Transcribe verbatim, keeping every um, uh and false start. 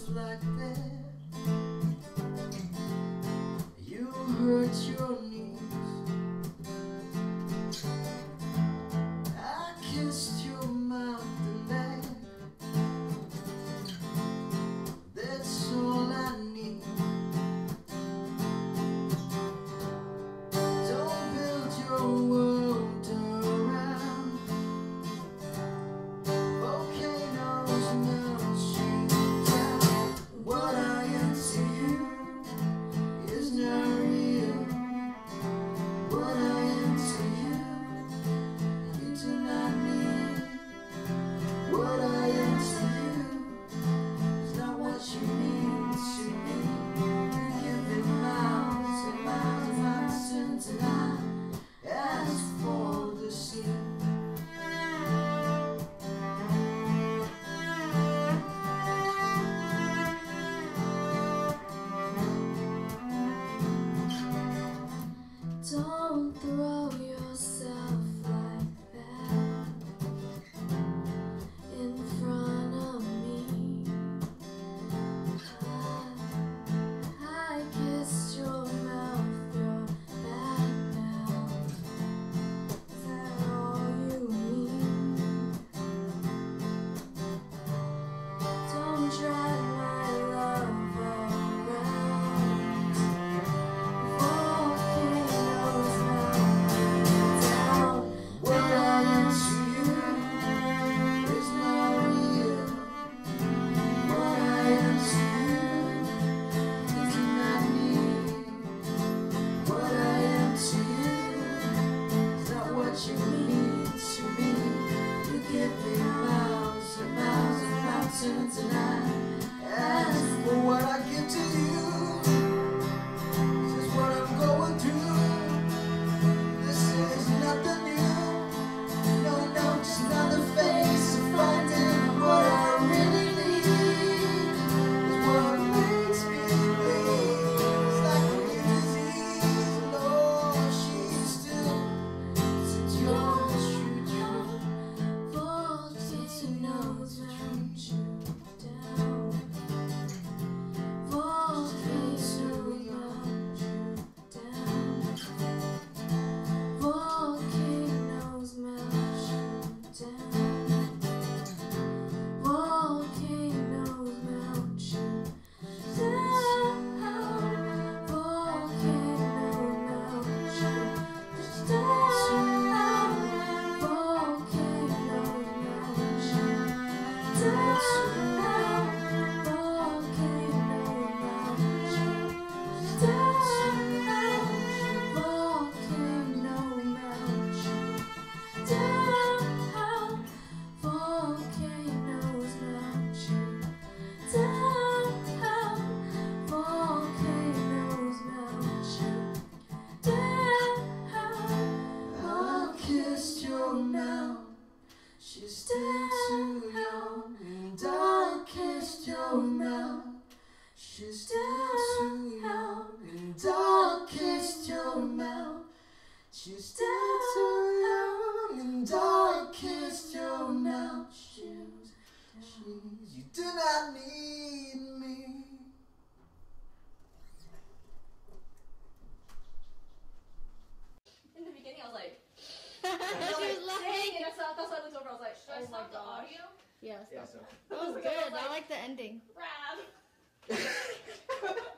like that. You hurt your knees. I kissed your mouth and neck. That's all I need. Don't build your world around volcanoes melt you down. What I am to you is not real. What I am to you, you do not need. What I am to you is not what you mean to me. You give me miles and miles of absence, and I ask for the sea. Don't throw yourself like that in front of me. I, I kissed your mouth, your back now. Is that all you mean? Don't drag my love around. Volcanoes melt down. What I am to you is not real. What I am to you, you do not need. What I am to you is not what you mean to me. You give me miles and miles of mountains, and I ask for what I give to you. This is what I'm going through. This is nothing new. No, no, just another face of finding what I really need. Is what makes me bleed. It's like a new disease. Lord, she's still since you're shoot you. Volcanoes melt you down. Volcanoes melt you down. Volcanoes melt you down. Volcanoes melt you down. Volcanoes melt you down. Volcanoes melt you down. Volcanoes melt you down. Volcanoes melt you down. Volcanoes melt you down. Volcanoes melt you down. I'll kiss your mouth. She's still too young, and I'll kiss your mouth. She's still too young, and I'll kiss your mouth. She's still too young, and I'll kiss your mouth. She's, she's, you do not need me. In the beginning, I was like, She was laughing. dang, and that's why that's why I looked over. I was like, should I Oh my stop the gosh. audio? Yeah, Yeah, stop. so. That was good. I like the ending. Rab.